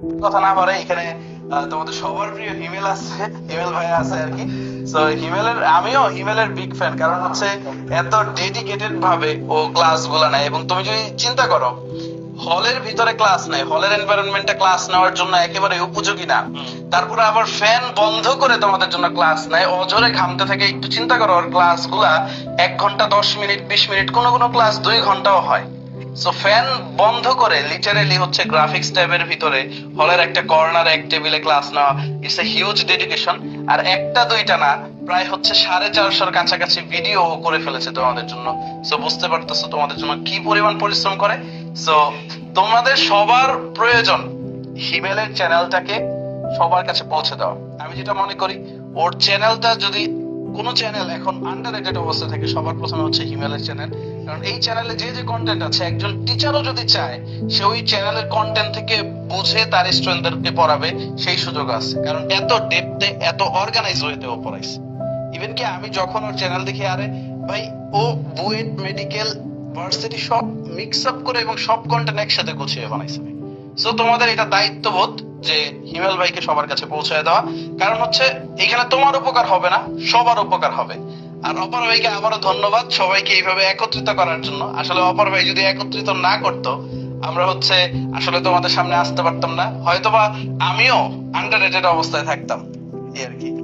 কথা না পারে এখানে তোমাদের সবার প্রিয় হিমেল আছে, হিমেল ভাই আছে আর কি। তো আমিও হিমেলের বিগ ফ্যান, কারণ হচ্ছে এত ডেডিকেটেড ভাবে ও ক্লাস গুলা নেয়। এবং তুমি যদি চিন্তা করো, হলের ভিতরে ক্লাস নেয়, হলের এনভায়রনমেন্টে ক্লাস নেওয়ার জন্য একেবারে উপযোগী না, তারপরে আবার ফ্যান বন্ধ করে তোমাদের জন্য ক্লাস নেয়, অঝরে ঘামতে থাকে। একটু চিন্তা করো, ওর ক্লাস গুলা 1 ঘন্টা 10 মিনিট 20 মিনিট, কোন কোন ক্লাস 2 ঘন্টাও হয়। সো ফ্যান বন্ধ করে লিটারেলি হচ্ছে গ্রাফিক্স ট্যাবের ভিতরে হলের একটা কর্নারে এক টেবিলে ক্লাস নেওয়া, ইটস এ হিউজ ডেডিকেশন। আর একটা দুইটা না, প্রায় হচ্ছে 450-র কাছাকাছি ভিডিও করে ফেলেছে তোমাদের জন্য। সো বুঝতে পারতেছো তোমাদের জন্য কি পরিমাণ পরিশ্রম করে। সো তোমাদের সবার প্রয়োজন হিমেলের চ্যানেলটাকে সবার কাছে পৌঁছে দেওয়া। আমি যেটা মনে করি, ওর চ্যানেলটা যদি কোন চ্যানেল এখন আন্ডাররেটেড অবস্থা থেকে, সবার প্রথমে হচ্ছে হিমেলের চ্যানেল। কারণ এই চ্যানেলে যে যে কন্টেন্ট আছে, একজন টিচারও যদি চায় সে ওই চ্যানেলের কন্টেন্ট থেকে বুঝে তার স্টুডেন্টদেরকে পড়াবে, সেই সুযোগ আছে। কারণ এত ডেপথে এত অর্গানাইজ হইতে ও পড়াইছে। ইভেন কি আমি যখন ওর চ্যানেল দেখি, আরে ভাই ও বুয়েট মেডিকেল ভার্সিটি সব মিক্স আপ করে এবং সব কন্টেন্ট একসাথে গুছিয়ে বানাইছে। সো তোমাদের এটা দায়িত্ববোধ যে হিমেল ভাইকে সবার কাছে পৌঁছায় দেওয়া। কারণ হচ্ছে এখানে তোমার উপকার হবে না, সবার উপকার হবে। আর অপর ভাইকে আবারও ধন্যবাদ সবাইকে এইভাবে একত্রিত করার জন্য। আসলে অপর ভাই যদি একত্রিত না করতো, আমরা হচ্ছে আসলে তোমাদের সামনে আসতে পারতাম না, হয়তোবা আমিও আন্ডাররেটেড অবস্থায় থাকতাম এই আর কি।